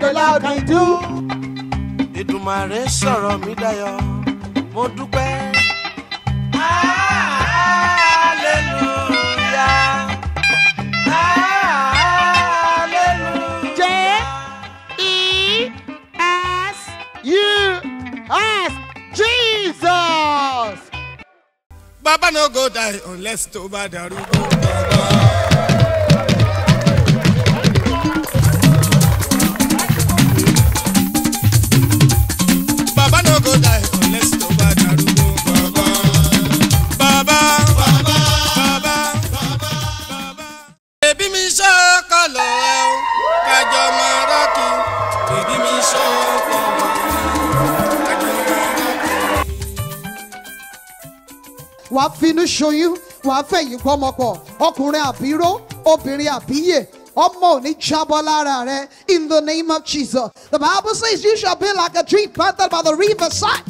loud and do. Èdùmàrè sọ̀rọ̀ mi dayọ̀, mo dúpẹ́. J-E-S-U-S, Jesus. Baba no go die unless to bad arugo. Baba no go die unless to bad arugo. Baba. Baby mi so kolo kajo maraki. Baby mi so kolo. Wàá finú ṣoyún, wàá fẹ̀yìn gbọ́mọpọ̀, ọkùnrin àbíró, obìnrin àbíyè, ọmọ ò ní jábọ́ lára rẹ. In the name of Jesus. The Bible says you shall be like a tree planted by the riverside.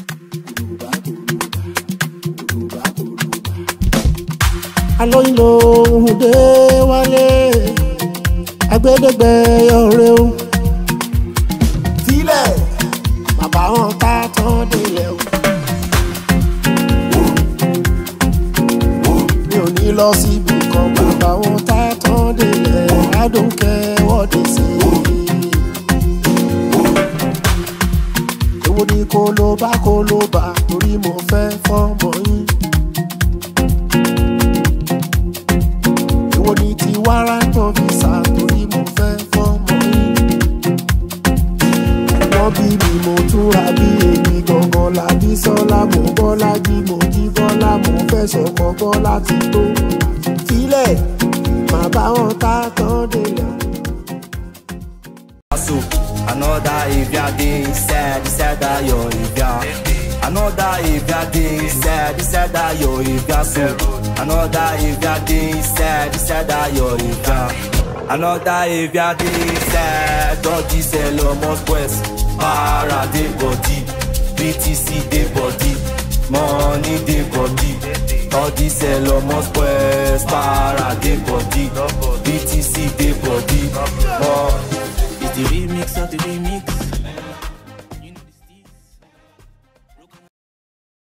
Alóyinlo òde wálé, agbẹ́dẹ́gbẹ́ ọ̀rẹ́ o. Tílẹ̀, bàbá wọn ká tán délẹ̀ o. Lọ síbi kan bàbá wọn tá tán délẹ̀ I don't care what they say. Èwo ni kó ló bá torí mo fẹ́ fọ́mọ yín. Èwo ni ti wárántọ̀ visa torí mo fẹ́ fọ́mọ yín. Wọ́n bí mi mo túra bí èmi gangan làbí sọ́lá mo bọ́lá jí mo jí bọ́lá mo fẹ́ sọ̀kọ̀ bọ́lá ti tó. Tílẹ̀ máa bá wọn tá tán délẹ̀. Another Ivia day said that you're Ivia. Another Ivia day said that you're Ivia. So another Ivia day said that you're Ivia. Another Ivia day said don't this almost pues para de body, BTC de body, money de body. All this almost pues para de body.